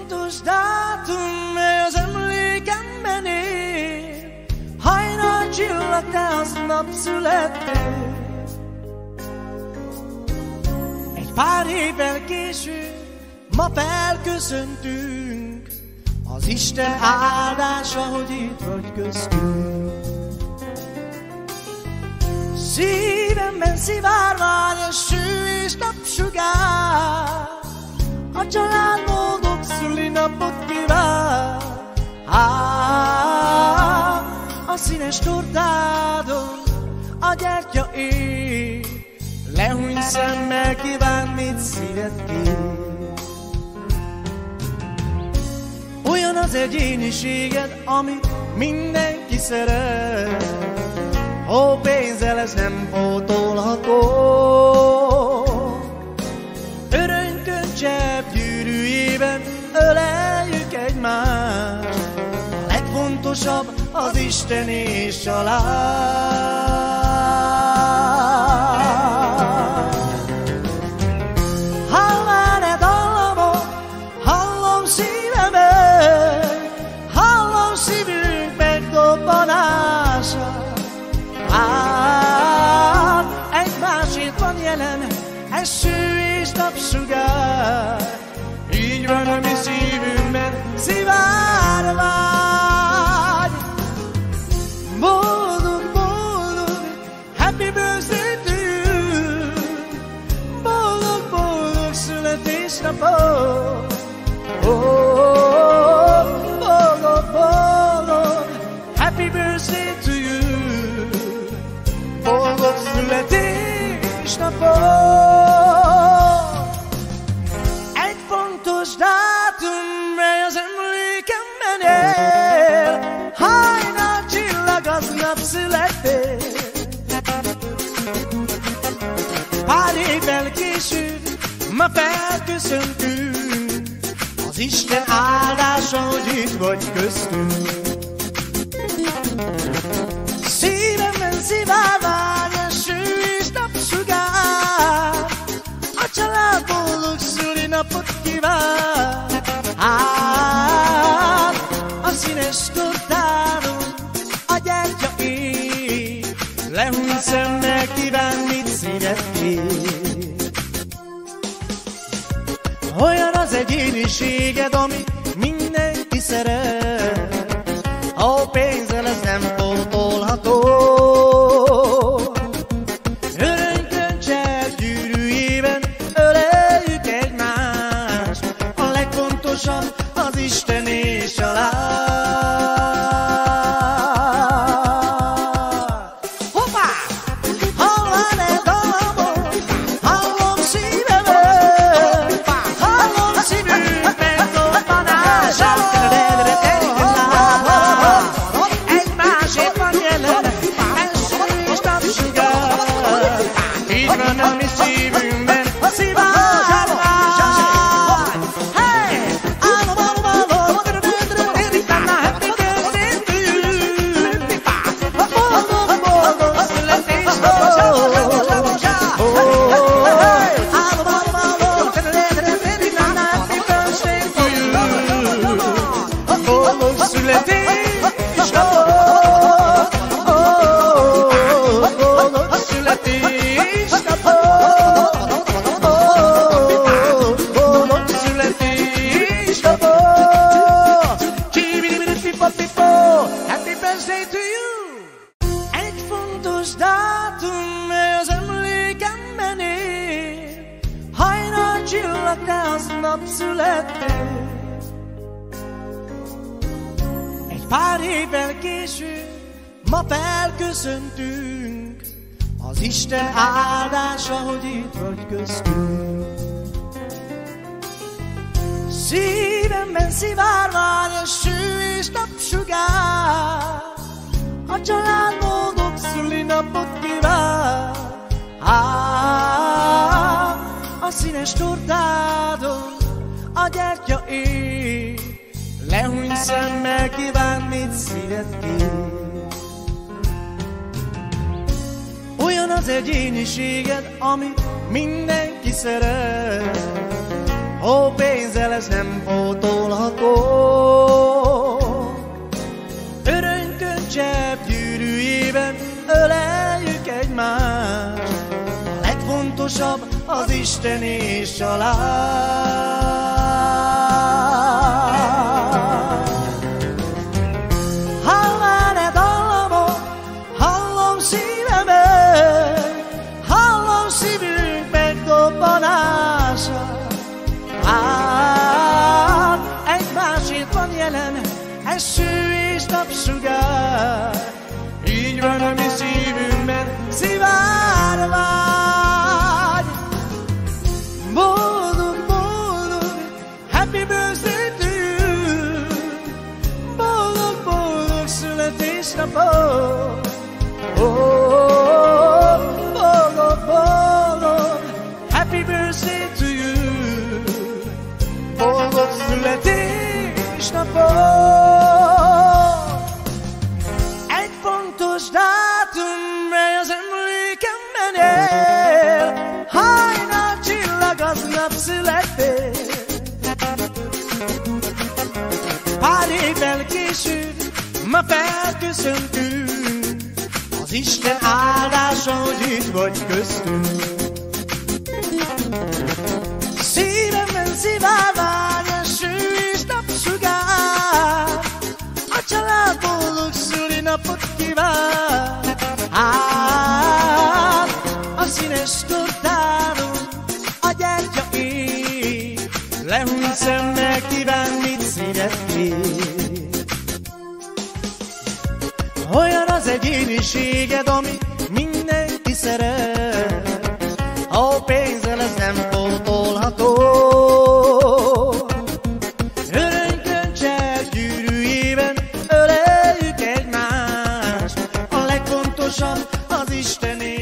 fontos dátum, mely az emlékemben él. Hajnalcsillag, te aznap születtél. Egy pár évvel később ma felköszöntünk. Az Isten áldása, hogy itt vagy köztünk. Szívemben szivárvány a ső és napsugár. A család boldog szülinapot kíván. A színes tortádon a gyertya ég. Lehúny szemmel kíván, mit szíved kér. Olyan az egyéniséged, amit mindenki szeret. Ó, pénzzel ez nem pótolható. Örömkönycsepp gyűrűjében öleljük egymást. A legfontosabb az Isten és család. Hallál-e dallamot, hallom szívemet, hallom szívünk megdobbanását. Egymásért van jelen eső és napsugár. Így van a mi szívünkben szivárvány. Boldog, boldog, happy birthday to you. Boldog, boldog születésnapot. Boldog, boldog, happy birthday to you. Boldog születésnapot. Egy fontos dátum, mely az emlékemben él. Hajnalcsillag, aznap születtél. Pár évvel később ma felköszöntünk. Az Isten áldása, hogy itt vagy köztünk. Szívemben szivárvány a ső és napsugár. A család boldog szülinapot kíván. A színes tortáron a gyertya ég. Lehúny szemmel kíván, mit szíved kér. Olyan az egyéniséged, amit mindenki szeret. Ó, pénzzel ez nem pótolható. Örömkönycsepp gyűrűjében öleljük egymást. A legfontosabb az Isten és család. Hoppá! Hallál-e dallamot, hallom szívemet, hallom szívünk megdobbanását. Happy birthday to you! Egy fontos dátum, mely az emlékemben él. Hajnalcsillag, te aznap születtél. Egy pár évvel később ma felköszöntünk. Az Isten áldása, hogy itt vagy köztünk. Szívemben szivárvány a ső és napsugár. A család boldog szülinapot kíván. A színes tortádon a gyertya ég. Lehúny szemmel kíván, mit szíved kér. Olyan az egyéniséged, amit mindenki szeret. Ó, pénzzel ez nem pótolható. Isten és család. Hallál-e dallamot, hallom szívemet, hallom szívünk megdobbanása. Egymásért van jelen, eső és napsugár, így van a mi szívünkben szivár vágy. Boldog, boldog, happy birthday to you. Boldog, boldog születésnapot. Oh, boldog, boldog, happy birthday to you. Boldog születésnapot. Egy fontos dátum, mely az emlékemben él. Hajnal csillag, aznap születtél. Pár évvel később ma felköszöntünk. Az Isten áldása, hogy itt vagy köztünk. Szívemben szivár vágy, eső és napsugár, a család boldog szülinapot kíván. A színes tortáron a gyertya ég, lehúnyt szemmel kíván, mit szeretnél. Olyan az egyéniséged, amit mindenki szeret, ha pénzzel ez nem pótolható. Örömkönycsel gyűrűjében öleljük egymást, a legfontosabb az Istené.